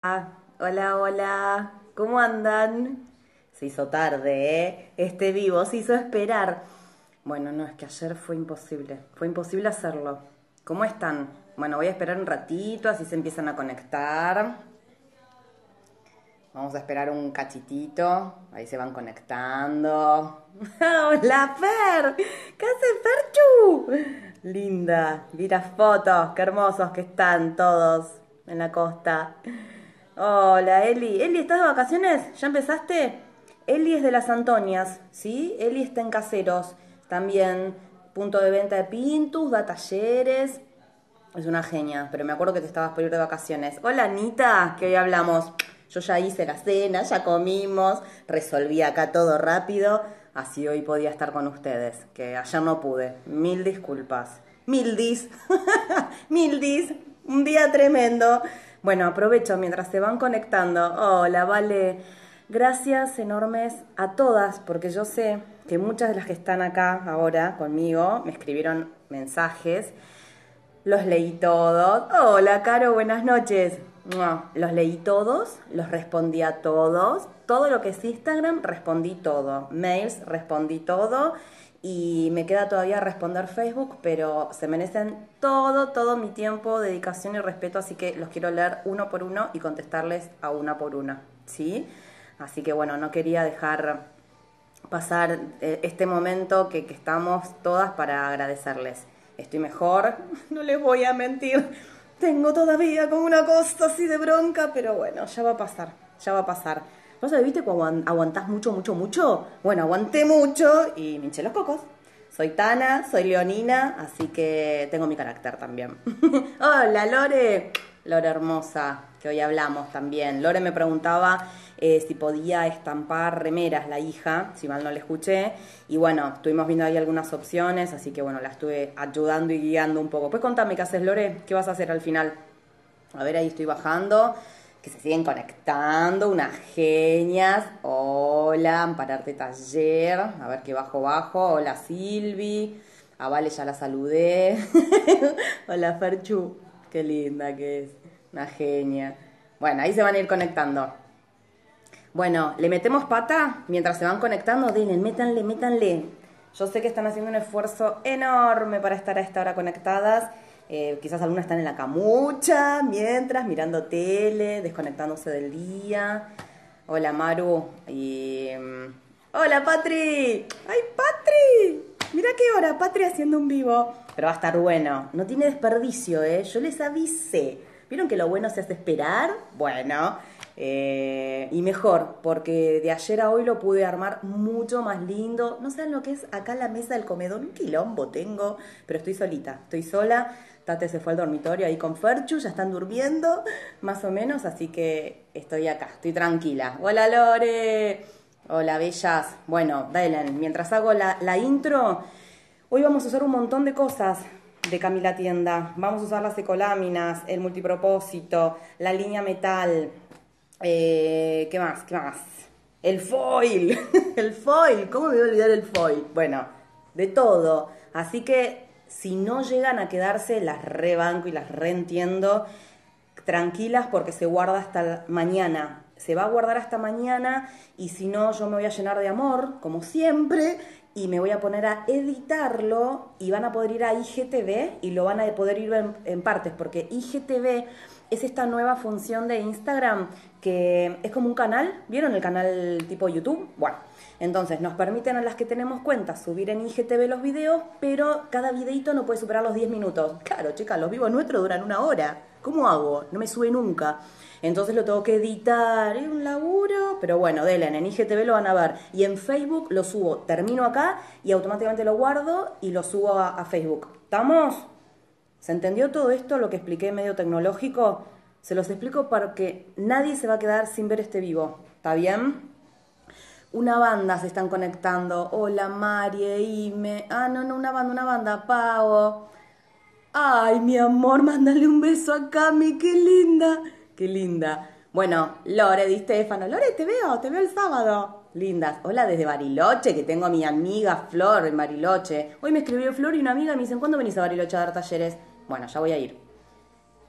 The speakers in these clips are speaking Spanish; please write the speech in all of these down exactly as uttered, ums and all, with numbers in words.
Hola, hola, ¿cómo andan? Se hizo tarde, ¿eh? Este vivo se hizo esperar. Bueno, no, es que ayer fue imposible, fue imposible hacerlo. ¿Cómo están? Bueno, voy a esperar un ratito, así se empiezan a conectar. Vamos a esperar un cachitito, ahí se van conectando. ¡Hola, Fer! ¿Qué hace Ferchu? Linda, mira fotos, qué hermosos que están todos en la costa. Hola, Eli. Eli, ¿estás de vacaciones? ¿Ya empezaste? Eli es de las Antonias, ¿sí? Eli está en Caseros, también punto de venta de Pintus, da talleres. Es una genia, pero me acuerdo que te estabas por ir de vacaciones. Hola, Anita, que hoy hablamos. Yo ya hice la cena, ya comimos, resolví acá todo rápido, así hoy podía estar con ustedes, que ayer no pude. Mil disculpas. Mil dis. Mil dis. Un día tremendo. Bueno, aprovecho mientras se van conectando. Hola, Vale. Gracias enormes a todas, porque yo sé que muchas de las que están acá ahora conmigo me escribieron mensajes. Los leí todos. Hola, Caro, buenas noches. Mua. Los leí todos, los respondí a todos. Todo lo que es Instagram, respondí todo. Mails, respondí todo. Y me queda todavía responder Facebook, pero se merecen todo, todo mi tiempo, dedicación y respeto, así que los quiero leer uno por uno y contestarles a una por una, ¿sí? Así que bueno, no quería dejar pasar eh, este momento que, que estamos todas para agradecerles. Estoy mejor, no les voy a mentir. Tengo todavía como una cosa así de bronca, pero bueno, ya va a pasar, ya va a pasar. ¿Vos sabés, viste, cuando aguantás mucho, mucho, mucho? Bueno, aguanté mucho y me hinché los cocos. Soy Tana, soy leonina, así que tengo mi carácter también. Hola, Lore. Lore hermosa, que hoy hablamos también. Lore me preguntaba eh, si podía estampar remeras, la hija, si mal no le escuché. Y bueno, estuvimos viendo ahí algunas opciones, así que bueno, la estuve ayudando y guiando un poco. Pues contame qué haces, Lore, qué vas a hacer al final. A ver, ahí estoy bajando, que se siguen conectando, unas genias. Hola, Ampararte Taller, a ver que bajo, bajo. Hola, Silvi. A Vale ya la saludé. Hola, Ferchu. Qué linda que es. Una genia. Bueno, ahí se van a ir conectando. Bueno, ¿le metemos pata? Mientras se van conectando, denle, métanle, métanle. Yo sé que están haciendo un esfuerzo enorme para estar a esta hora conectadas. Eh, quizás algunas están en la camucha, mientras, mirando tele, desconectándose del día. Hola, Maru. Y... ¡Hola, Patri! ¡Ay, Patri! Mira qué hora, Patri haciendo un vivo. Pero va a estar bueno. No tiene desperdicio, ¿eh? Yo les avisé. ¿Vieron que lo bueno se hace esperar? Bueno, eh, y mejor, porque de ayer a hoy lo pude armar mucho más lindo. No saben lo que es acá la mesa del comedor. Un quilombo tengo, pero estoy solita. Estoy sola. Tate se fue al dormitorio ahí con Ferchu. Ya están durmiendo, más o menos. Así que estoy acá, estoy tranquila. ¡Hola, Lore! Hola, bellas. Bueno, Dylan, mientras hago la, la intro, hoy vamos a usar un montón de cosas de Camila Tienda. Vamos a usar las ecoláminas, el multipropósito, la línea metal. Eh, ¿Qué más? ¿Qué más? El foil. El foil. ¿Cómo me voy a olvidar el foil? Bueno, de todo. Así que si no llegan a quedarse, las rebanco y las reentiendo. Tranquilas porque se guarda hasta mañana. Se va a guardar hasta mañana y si no yo me voy a llenar de amor, como siempre, y me voy a poner a editarlo y van a poder ir a I G T V y lo van a poder ir en, en partes, porque I G T V es esta nueva función de Instagram que es como un canal, ¿vieron el canal tipo YouTube? Bueno, entonces nos permiten a las que tenemos cuenta subir en I G T V los videos, pero cada videito no puede superar los diez minutos. Claro, chicas, los vivos nuestros duran una hora. ¿Cómo hago? No me sube nunca. Entonces lo tengo que editar, es un laburo, pero bueno, Delen, en I G T V lo van a ver. Y en Facebook lo subo, termino acá y automáticamente lo guardo y lo subo a, a Facebook. ¿Estamos? ¿Se entendió todo esto, lo que expliqué medio tecnológico? Se los explico porque nadie se va a quedar sin ver este vivo, ¿está bien? Una banda se están conectando. Hola, Marie, Ime. Ah, no, no, una banda, una banda, Pavo. Ay, mi amor, mándale un beso a Cami, qué linda, qué linda. Bueno, Lore Di Stefano, Lore, te veo, te veo el sábado. Lindas. Hola desde Bariloche, que tengo a mi amiga Flor en Bariloche. Hoy me escribió Flor y una amiga y me dicen, ¿cuándo venís a Bariloche a dar talleres? Bueno, ya voy a ir.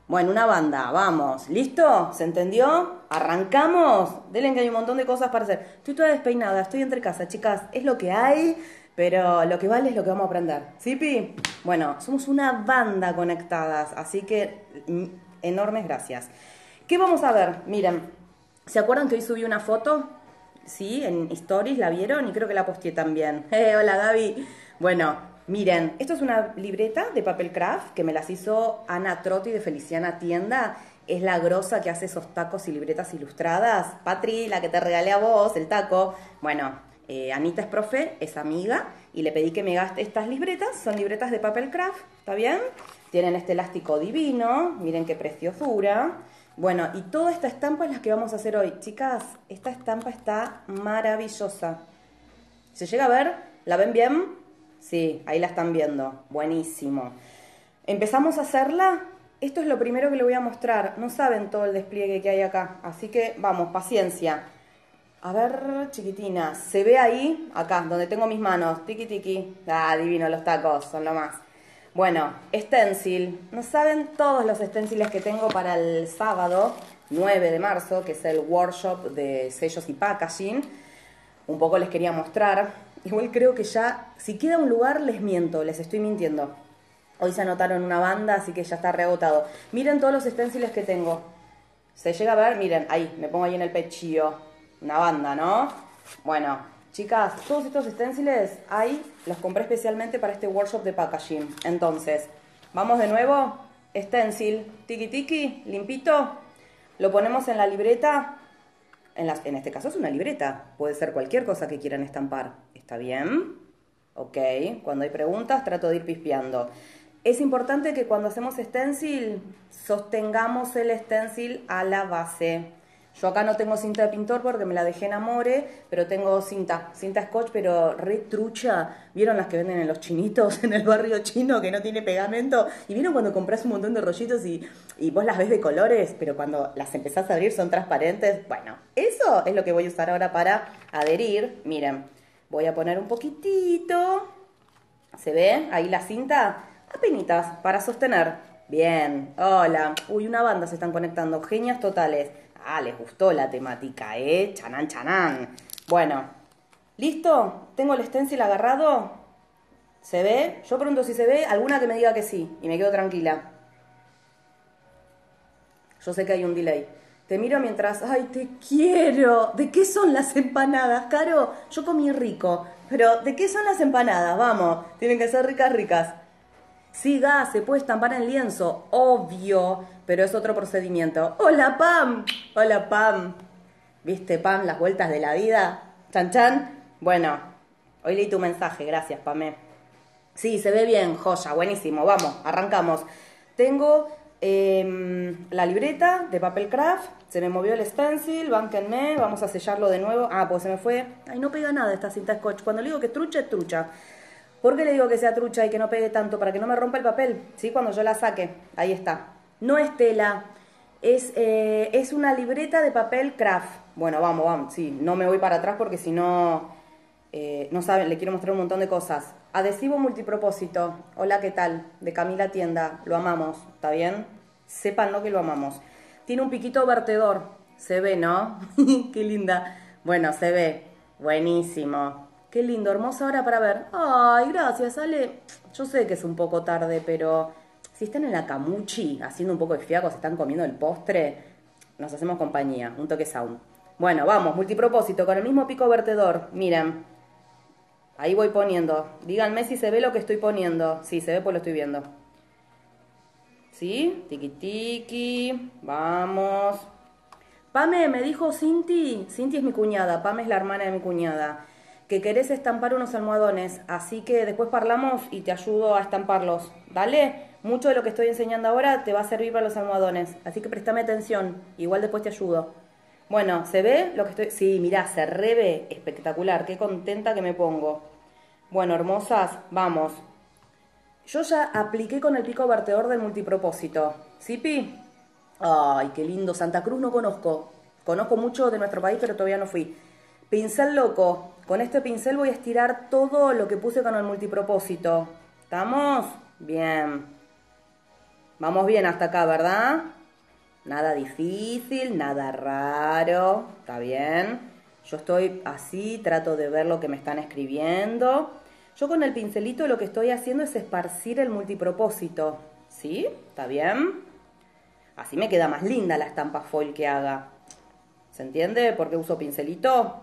Bueno, una banda, vamos. ¿Listo? ¿Se entendió? ¿Arrancamos? Denle que hay un montón de cosas para hacer. Estoy toda despeinada, estoy entre casa, chicas. Es lo que hay, pero lo que vale es lo que vamos a aprender. ¿Sí, Pi? Bueno, somos una banda conectadas, así que mm, enormes gracias. ¿Qué vamos a ver? Miren, ¿se acuerdan que hoy subí una foto? Sí, en Stories, ¿la vieron? Y creo que la posteé también. Eh, hola, Gaby. Bueno, miren, esto es una libreta de papel craft que me las hizo Ana Trotti de Feliciana Tienda. Es la grosa que hace esos tacos y libretas ilustradas. Patri, la que te regalé a vos, el taco. Bueno, eh, Anita es profe, es amiga, y le pedí que me gaste estas libretas. Son libretas de papel craft, ¿está bien? Tienen este elástico divino, miren qué preciosura. Bueno, y toda esta estampa es la que vamos a hacer hoy. Chicas, esta estampa está maravillosa. ¿Se llega a ver? ¿La ven bien? Sí, ahí la están viendo. Buenísimo. Empezamos a hacerla. Esto es lo primero que le voy a mostrar. No saben todo el despliegue que hay acá. Así que vamos, paciencia. A ver, chiquitina. ¿Se ve ahí? Acá, donde tengo mis manos. Tiki, tiki. Ah, divino los tacos, son lo más. Bueno, stencil. No saben todos los stenciles que tengo para el sábado nueve de marzo, que es el workshop de sellos y packaging. Un poco les quería mostrar. Igual creo que ya, si queda un lugar, les miento, les estoy mintiendo. Hoy se anotaron una banda, así que ya está reagotado. Miren todos los stenciles que tengo. ¿Se llega a ver? Miren, ahí, me pongo ahí en el pechillo. Una banda, ¿no? Bueno, chicas, todos estos stenciles ahí los compré especialmente para este workshop de packaging. Entonces, vamos de nuevo. Stencil, tiki tiki, limpito. Lo ponemos en la libreta. En, las, en este caso es una libreta. Puede ser cualquier cosa que quieran estampar. ¿Está bien? Ok. Cuando hay preguntas trato de ir pispeando. Es importante que cuando hacemos stencil sostengamos el stencil a la base. Yo acá no tengo cinta de pintor porque me la dejé en Amore, pero tengo cinta, cinta scotch, pero re trucha. ¿Vieron las que venden en los chinitos, en el barrio chino, que no tiene pegamento? ¿Y vieron cuando compras un montón de rollitos y, y vos las ves de colores, pero cuando las empezás a abrir son transparentes? Bueno, eso es lo que voy a usar ahora para adherir. Miren, voy a poner un poquitito. ¿Se ve ahí la cinta? Apenitas, para sostener. Bien, hola. Uy, una banda se están conectando, genias totales. Ah, les gustó la temática, ¿eh? Chanán, chanán. Bueno, ¿listo? ¿Tengo el stencil agarrado? ¿Se ve? Yo pregunto si se ve, alguna que me diga que sí, y me quedo tranquila. Yo sé que hay un delay. Te miro mientras... ¡Ay, te quiero! ¿De qué son las empanadas, Caro? Yo comí rico, pero ¿de qué son las empanadas? Vamos, tienen que ser ricas, ricas. Sí, gas, se puede estampar en lienzo, obvio, pero es otro procedimiento. ¡Hola, Pam! ¡Hola, Pam! ¿Viste, Pam, las vueltas de la vida? ¿Chan, chan? Bueno, hoy leí tu mensaje, gracias, Pamé. Sí, se ve bien, joya, buenísimo, vamos, arrancamos. Tengo eh, la libreta de papel craft, se me movió el stencil, bánquenme, vamos a sellarlo de nuevo. Ah, pues se me fue. Ay, no pega nada esta cinta scotch. Cuando le digo que es trucha, es trucha. ¿Por qué le digo que sea trucha y que no pegue tanto? Para que no me rompa el papel, ¿sí? Cuando yo la saque. Ahí está. No es tela, es, eh, es una libreta de papel craft. Bueno, vamos, vamos. Sí, no me voy para atrás porque si no, eh, no saben, le quiero mostrar un montón de cosas. Adhesivo multipropósito. Hola, ¿qué tal? De Camila Tienda. Lo amamos, ¿está bien? Sépanlo que lo amamos. Tiene un piquito vertedor. Se ve, ¿no? Qué linda. Bueno, se ve. Buenísimo. Qué lindo, hermosa hora para ver. Ay, gracias, Ale. Yo sé que es un poco tarde, pero si están en la camuchi haciendo un poco de fiaco, se están comiendo el postre, nos hacemos compañía, un toque sound. Bueno, vamos, multipropósito, con el mismo pico vertedor. Miren, ahí voy poniendo. Díganme si se ve lo que estoy poniendo. Sí, se ve, pues lo estoy viendo. ¿Sí? Tiki tiki. Vamos. Pame, me dijo Cinti. Cinti es mi cuñada, Pame es la hermana de mi cuñada. Que querés estampar unos almohadones, así que después parlamos y te ayudo a estamparlos, ¿dale? Mucho de lo que estoy enseñando ahora te va a servir para los almohadones, así que préstame atención, igual después te ayudo. Bueno, ¿se ve lo que estoy...? Sí, mirá, se revé, espectacular, qué contenta que me pongo. Bueno, hermosas, vamos. Yo ya apliqué con el pico vertedor del multipropósito, ¿sí, Pi? Ay, qué lindo, Santa Cruz no conozco, conozco mucho de nuestro país, pero todavía no fui. Pincel loco. Con este pincel voy a estirar todo lo que puse con el multipropósito. ¿Estamos? Bien. Vamos bien hasta acá, ¿verdad? Nada difícil, nada raro, ¿está bien? Yo estoy así, trato de ver lo que me están escribiendo. Yo con el pincelito lo que estoy haciendo es esparcir el multipropósito, ¿sí? ¿Está bien? Así me queda más linda la estampa foil que haga. ¿Se entiende por qué uso pincelito?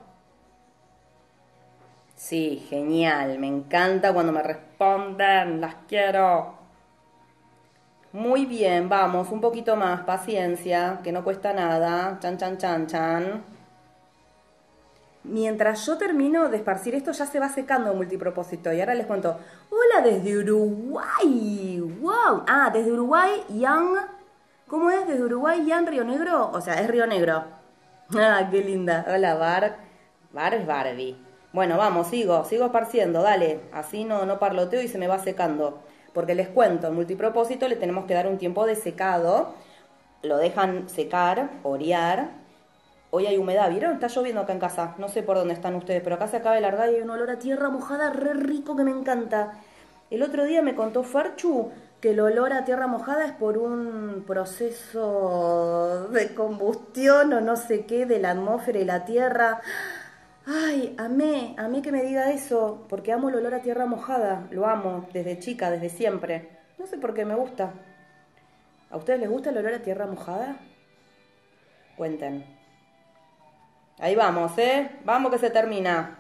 Sí, genial, me encanta cuando me responden, las quiero. Muy bien, vamos, un poquito más, paciencia, que no cuesta nada. Chan, chan, chan, chan. Mientras yo termino de esparcir esto, ya se va secando el multipropósito. Y ahora les cuento. Hola desde Uruguay. ¡Wow! Ah, desde Uruguay, Yang. ¿Cómo es? ¿Desde Uruguay, Yang, Río Negro? O sea, es Río Negro. Ah, qué linda. Hola, Bar. Bar es Barbie. Bueno, vamos, sigo, sigo esparciendo, dale. Así no, no parloteo y se me va secando. Porque les cuento, el multipropósito le tenemos que dar un tiempo de secado. Lo dejan secar, orear. Hoy hay humedad, ¿vieron? Está lloviendo acá en casa. No sé por dónde están ustedes, pero acá se acaba de largar y hay un olor a tierra mojada re rico que me encanta. El otro día me contó Ferchu que el olor a tierra mojada es por un proceso de combustión o no sé qué de la atmósfera y la tierra. Ay, amé, amé que me diga eso, porque amo el olor a tierra mojada. Lo amo desde chica, desde siempre. No sé por qué me gusta. ¿A ustedes les gusta el olor a tierra mojada? Cuenten. Ahí vamos, ¿eh? Vamos que se termina.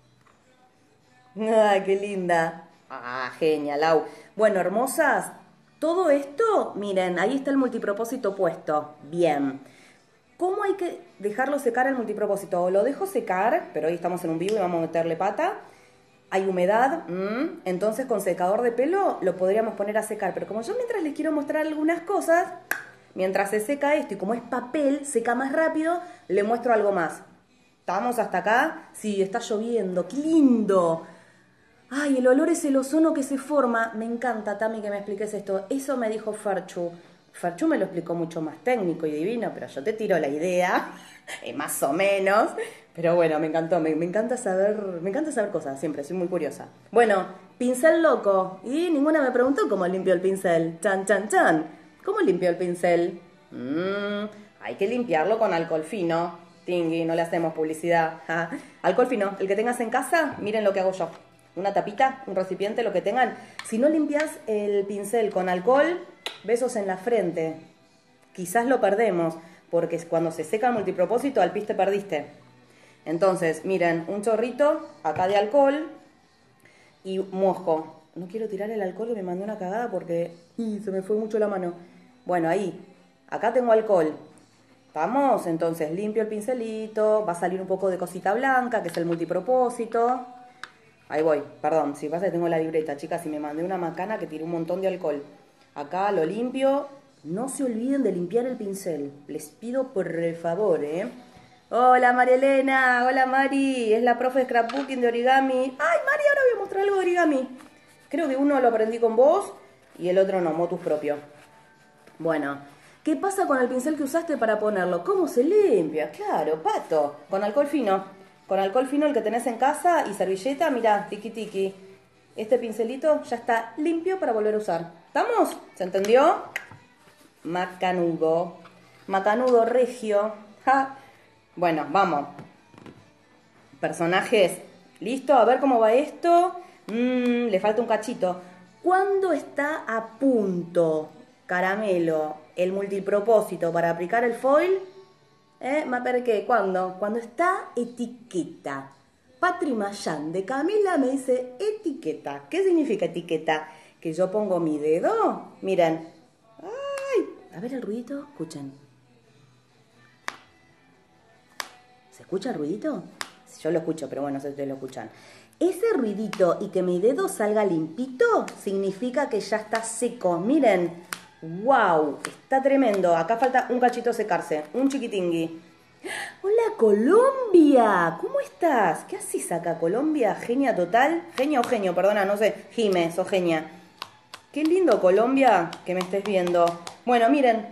¡Ay, qué linda! Ah, genial, Lau. Bueno, hermosas, todo esto, miren, ahí está el multipropósito puesto. Bien. ¿Cómo hay que dejarlo secar el multipropósito? O lo dejo secar, pero hoy estamos en un vivo y vamos a meterle pata. Hay humedad, mmm, entonces con secador de pelo lo podríamos poner a secar. Pero como yo mientras les quiero mostrar algunas cosas, mientras se seca esto y como es papel, seca más rápido, le muestro algo más. ¿Estamos hasta acá? Sí, está lloviendo, ¡qué lindo! Ay, el olor es el ozono que se forma. Me encanta, Tami, que me expliques esto. Eso me dijo Ferchu. Ferchu me lo explicó mucho más técnico y divino, pero yo te tiro la idea, eh, más o menos. Pero bueno, me encantó, me, me encanta saber, me encanta saber cosas, siempre, soy muy curiosa. Bueno, pincel loco. Y ninguna me preguntó cómo limpio el pincel. Chan, chan, chan. ¿Cómo limpio el pincel? Mm, hay que limpiarlo con alcohol fino. Tingui, no le hacemos publicidad. Ja. Alcohol fino, el que tengas en casa, miren lo que hago yo. Una tapita, un recipiente, lo que tengan. Si no limpias el pincel con alcohol, besos en la frente. Quizás lo perdemos, porque cuando se seca el multipropósito, al pis te perdiste. Entonces, miren, un chorrito acá de alcohol y mojo. No quiero tirar el alcohol que me mandó una cagada porque ¡y! Se me fue mucho la mano. Bueno, ahí, acá tengo alcohol. ¿Vamos? Entonces limpio el pincelito, va a salir un poco de cosita blanca, que es el multipropósito. Ahí voy, perdón, si pasa que tengo la libreta, chicas, y me mandé una macana que tiró un montón de alcohol. Acá lo limpio. No se olviden de limpiar el pincel. Les pido por favor, ¿eh? Hola, María Elena. Hola, Mari. Es la profe de scrapbooking de origami. Ay, Mari, ahora voy a mostrar algo de origami. Creo que uno lo aprendí con vos y el otro no, motus propio. Bueno, ¿qué pasa con el pincel que usaste para ponerlo? ¿Cómo se limpia? Claro, pato. Con alcohol fino. Con alcohol fino el que tenés en casa y servilleta, mirá, tiki tiki. Este pincelito ya está limpio para volver a usar. ¿Estamos? ¿Se entendió? Macanudo. Macanudo regio. Ja. Bueno, vamos. Personajes. ¿Listo? A ver cómo va esto. Mm, le falta un cachito. ¿Cuándo está a punto, Caramelo, el multipropósito para aplicar el foil? ¿Eh? ¿Ma perché? ¿Cuándo? Cuando está etiqueta. Patri Mayan de Camila me dice etiqueta. ¿Qué significa etiqueta? Que yo pongo mi dedo. Miren. ¡Ay! A ver el ruidito. Escuchen. ¿Se escucha el ruidito? Yo lo escucho, pero bueno, no sé si ustedes lo escuchan. Ese ruidito y que mi dedo salga limpito significa que ya está seco. Miren. ¡Wow! Está tremendo. Acá falta un cachito secarse. Un chiquitingui. ¡Hola, Colombia! ¿Cómo estás? ¿Qué haces acá, Colombia? Genia total. Genia o genio, perdona, no sé. Jime, sos genia. Qué lindo, Colombia, que me estés viendo. Bueno, miren.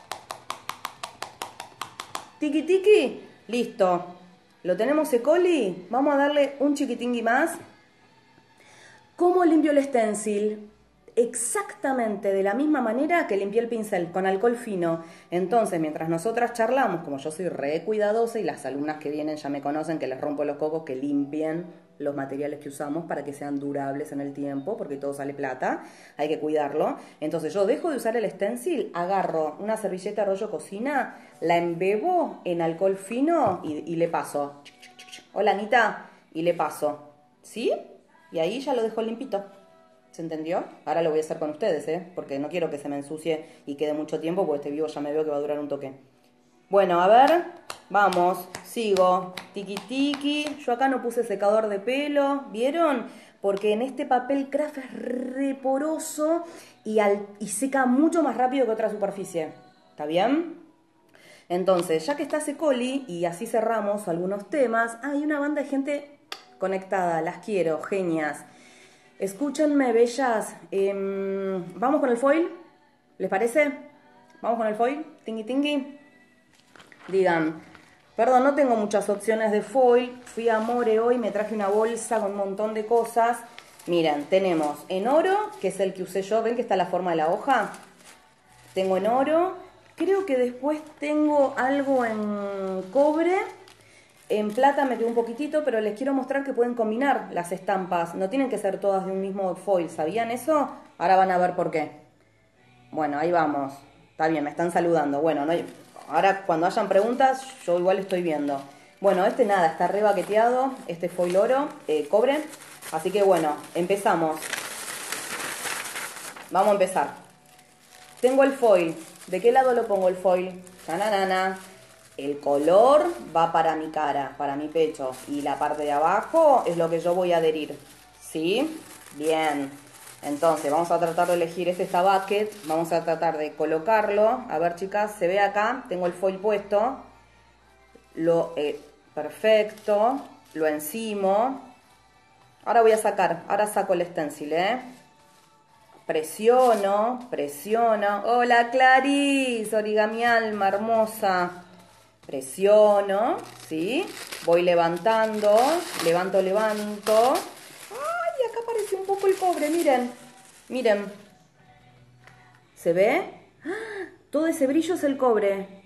Tiki tiki. Listo. Lo tenemos secoli. Vamos a darle un chiquitingui más. ¿Cómo limpio el stencil? exactamente de la misma manera que limpié el pincel, con alcohol fino. Entonces, mientras nosotras charlamos, como yo soy re cuidadosa y las alumnas que vienen ya me conocen, que les rompo los cocos, que limpien los materiales que usamos para que sean durables en el tiempo, porque todo sale plata, hay que cuidarlo. Entonces yo dejo de usar el stencil, agarro una servilleta rollo cocina, la embebo en alcohol fino y, y le paso. Hola Anita, y le paso. ¿Sí? Y ahí ya lo dejo limpito. ¿Se entendió? Ahora lo voy a hacer con ustedes, ¿eh? Porque no quiero que se me ensucie y quede mucho tiempo, porque este vivo ya me veo que va a durar un toque. Bueno, a ver, vamos, sigo. Tiki tiki. Yo acá no puse secador de pelo, ¿vieron? Porque en este papel craft es re poroso y, al, y seca mucho más rápido que otra superficie. ¿Está bien? Entonces, ya que está Secoli, y así cerramos algunos temas, hay una banda de gente conectada, las quiero, genias. Escúchenme, bellas. Eh, ¿Vamos con el foil? ¿Les parece? ¿Vamos con el foil? Tingui tingui. Digan, perdón, no tengo muchas opciones de foil. Fui a More hoy, me traje una bolsa con un montón de cosas. Miren, tenemos en oro, que es el que usé yo. ¿Ven que está la forma de la hoja? Tengo en oro. Creo que después tengo algo en cobre. En plata me quedó un poquitito, pero les quiero mostrar que pueden combinar las estampas. No tienen que ser todas de un mismo foil, ¿sabían eso? Ahora van a ver por qué. Bueno, ahí vamos. Está bien, me están saludando. Bueno, no hay... ahora cuando hayan preguntas, yo igual estoy viendo. Bueno, este nada, está re baqueteado. Este foil oro, eh, cobre. Así que bueno, empezamos. Vamos a empezar. Tengo el foil. ¿De qué lado lo pongo el foil? Tananana. El color va para mi cara, para mi pecho. Y la parte de abajo es lo que yo voy a adherir. ¿Sí? Bien. Entonces, vamos a tratar de elegir este esta bucket. Vamos a tratar de colocarlo. A ver, chicas, se ve acá. Tengo el foil puesto. Lo, eh, perfecto. Lo encimo. Ahora voy a sacar. Ahora saco el stencil, ¿eh? Presiono, presiono. Hola, Clarice, origami alma, hermosa. Presiono, ¿sí? Voy levantando, levanto, levanto. ¡Ay! Acá aparece un poco el cobre, miren. Miren. ¿Se ve? ¡Ah! Todo ese brillo es el cobre.